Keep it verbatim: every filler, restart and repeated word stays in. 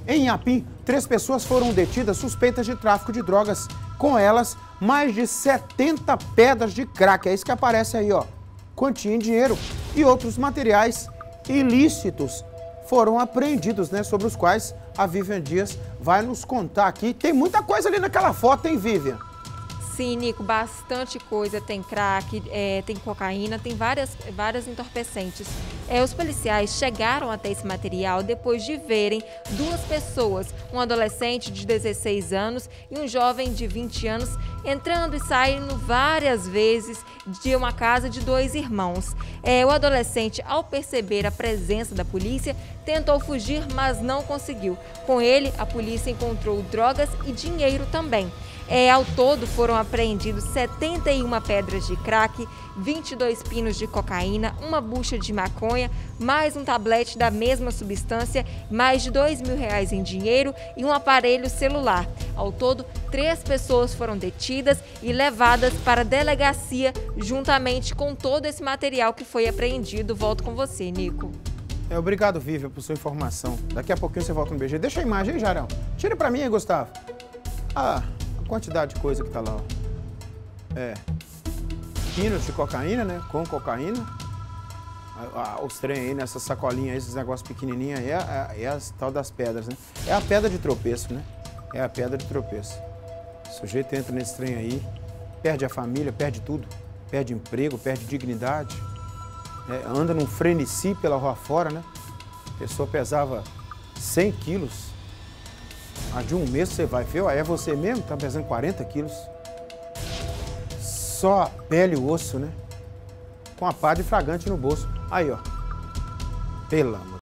Em Inhapim, três pessoas foram detidas suspeitas de tráfico de drogas. Com elas, mais de setenta pedras de crack. É isso que aparece aí, ó. Quantia em dinheiro e outros materiais ilícitos foram apreendidos, né? Sobre os quais a Vivian Dias vai nos contar aqui. Tem muita coisa ali naquela foto, hein, Vivian? Sim, Nico, bastante coisa. Tem crack, é, tem cocaína, tem várias, várias entorpecentes. É, os policiais chegaram até esse material depois de verem duas pessoas, um adolescente de dezesseis anos e um jovem de vinte anos, entrando e saindo várias vezes de uma casa de dois irmãos. É, o adolescente, ao perceber a presença da polícia, tentou fugir, mas não conseguiu. Com ele, a polícia encontrou drogas e dinheiro também. É, ao todo foram apreendidos setenta e uma pedras de crack, vinte e dois pinos de cocaína, uma bucha de maconha, mais um tablete da mesma substância, mais de dois mil reais em dinheiro e um aparelho celular. Ao todo, três pessoas foram detidas e levadas para a delegacia juntamente com todo esse material que foi apreendido. Volto com você, Nico. É, obrigado, Vivian, por sua informação. Daqui a pouquinho você volta no B G. Deixa a imagem aí, Jarão. Tira pra mim aí, Gustavo. Ah... quantidade de coisa que tá lá, ó. É. Pinos de cocaína, né? Com cocaína. Os trem aí, nessa sacolinha aí, esses negócios pequenininhos aí, é, é, é as tal das pedras, né? É a pedra de tropeço, né? É a pedra de tropeço. O sujeito entra nesse trem aí, perde a família, perde tudo. Perde emprego, perde dignidade. É, anda num frenesi pela rua fora, né? A pessoa pesava cem quilos. Há de um mês você vai ver, ó, é você mesmo, tá pesando quarenta quilos. Só a pele e o osso, né? Com a pá de fragante no bolso. Aí, ó. Pelo amor.